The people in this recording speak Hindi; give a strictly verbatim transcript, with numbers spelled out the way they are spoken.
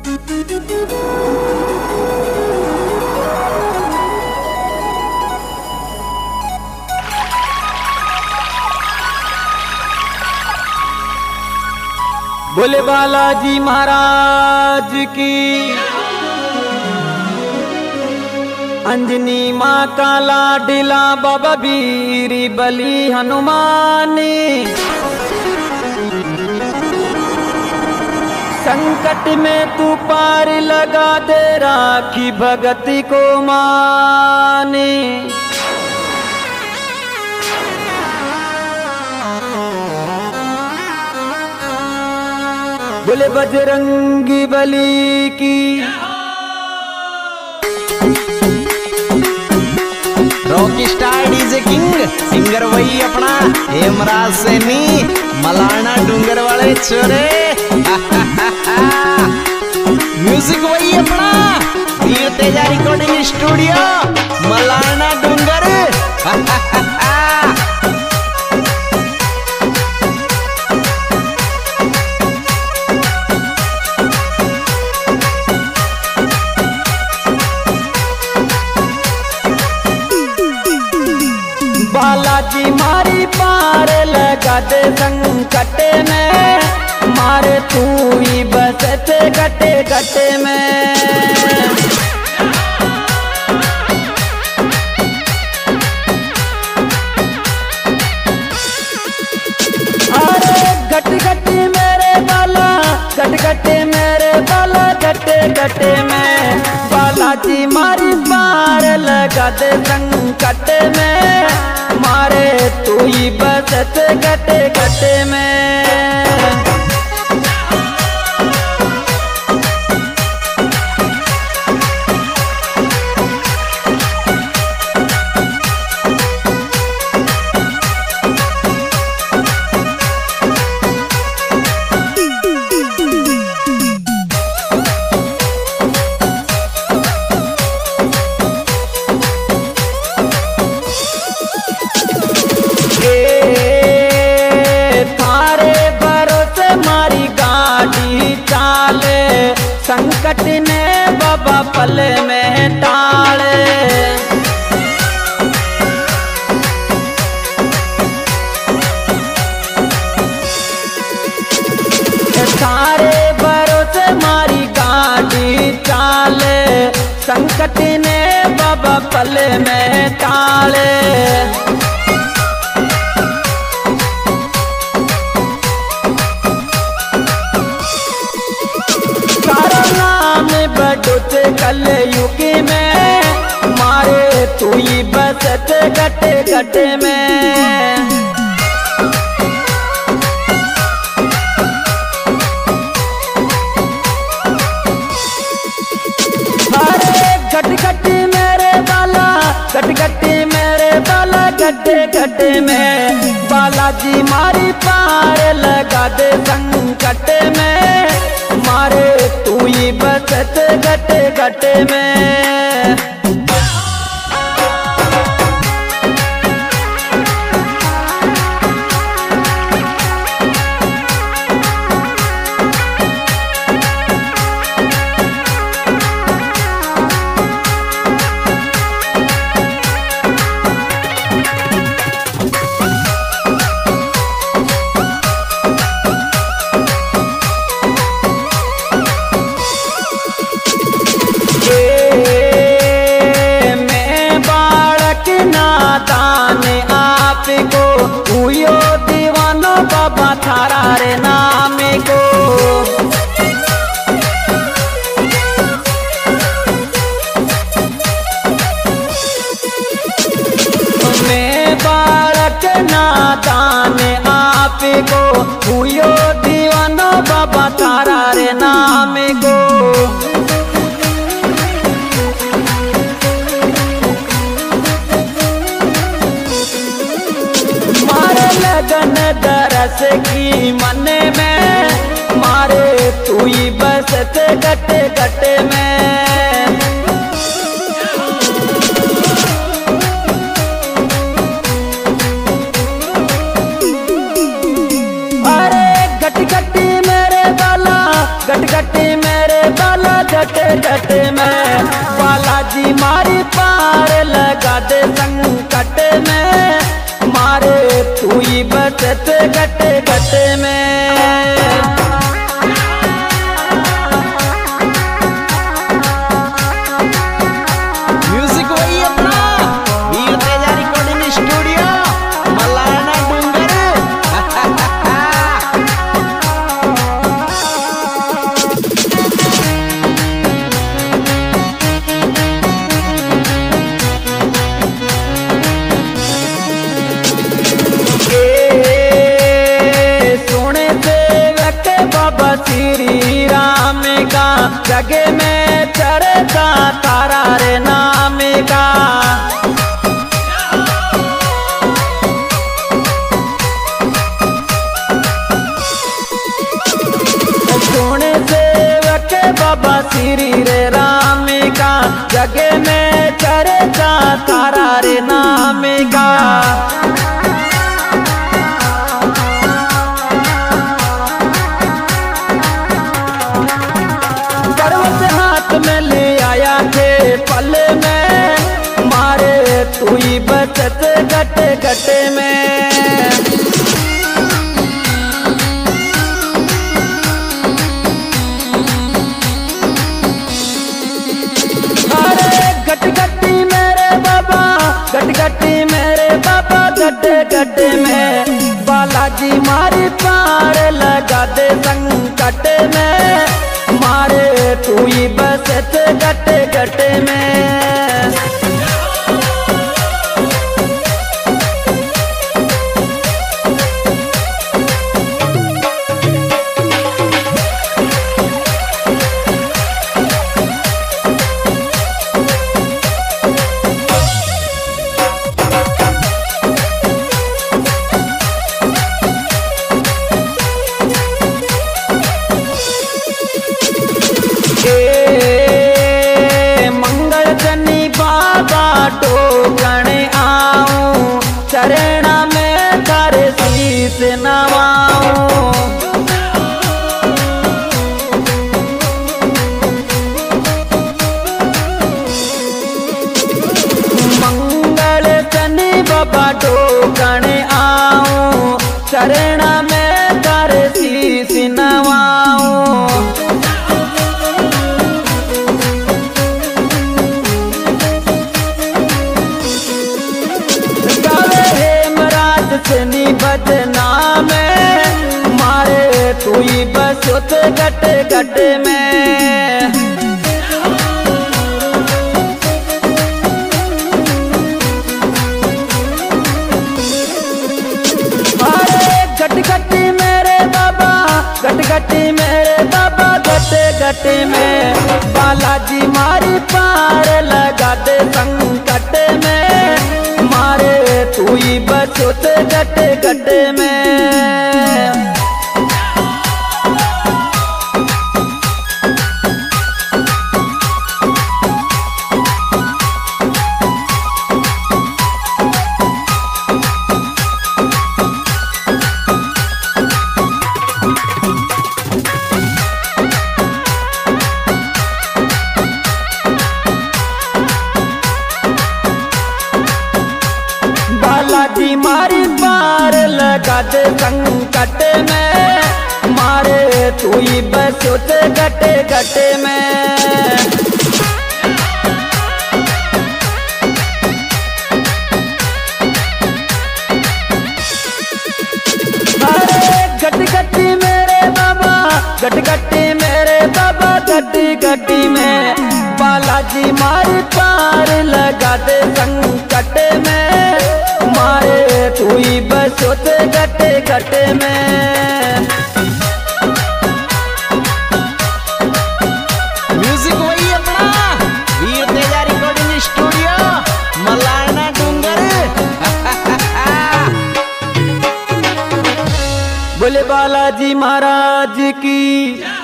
बोले बालाजी महाराज की। अंजनी माँ का लाडला बाबा बीरी बली हनुमानी। संकट में तू पार लगा दे राखी भगति को माने। बोले बजरंगी बली की। Rocky star DJ king singer वही अपना हेमराज सैनी मलाना डूंगर वाले छोरे। म्यूजिक वही अपना वीर तेजा रिकॉर्डिंग स्टूडियो मलाना डूंगर। बालाजी मारी पार लगा दे संकट में। मारे तू ही बसते गटे गटे में। अरे गट गट मेरे बाला गट गट मेरे बाला गटे गटे में। बालाजी मारी पार लगा दे संकट में। मारे तू ही बसत गटे गटे में। संकट ने बाबा पल में टाले। सारे भरोसे मारी गाड़ी चाले। संकट ने बाबा पल में टाले। बडुत कल युग में। मारे तू ही बसत गटे गटे में। अरे गट गट मेरे बाला गट गट मेरे बाला गटे गटे में। बालाजी मारी पार लगा दे संकट में। मारे तू ही बसत गटे गटे में। बाबा थारा रे नाम को। मैं बालक नादान आप को हुयो दीवानो बाबा थारा रे नाम को। लगन दरस की मन में। मारे तू ही बसत गटे गटे में। अरे गट गट मेरे बाला गट गट मेरे बाला गटे गटे में बालाजी मारी पार लगा दे संकट में, मारे तू ही बचत गटे गटे में। श्री राम का जग में चरता तारा रे नाम का, सोने सेवक बाबा श्री रे राम का जग में चरता तारा रे नाम का। में ले आया थे पल में, मारे तू ही बचत गटे गटे में। अरे गट गटी मेरे बाबा, गट गटी मेरे बाबा गटे गटे में बालाजी मारी पार लगा दे संकट में, मारे तू ही बसत गटे गटे में। मंगल जनी बाबा टोकण आऊं, चरणा में तारे शीस नवाऊं। मंगल जनी बाबा टोकण आऊं, चरणा में तारे शीस नवाऊं। सनी बजना में, मारे तू ही बसत गटे गटे में। अरे गट गटी मेरे बाबा, गट गटी मेरे बाबा गटे गटे में बालाजी मारी पार लगा दे संकट में, मारे तू ही बचत गटे गटे में। बालाजी मारी पार लगा दे संकट में, मारे तू ही बसत गटे गटे में। अरे गट गटी मेरे बाबा, गट गटी मेरे बाबा गटी गटी में बालाजी मारी पार लगा दे संकट में, मारे तू ही बसत गटे गटे में। म्यूजिक वही अपना वीर तेजा रिकॉर्डिंग स्टूडियो मलारना डूंगर। बोले बालाजी महाराज की।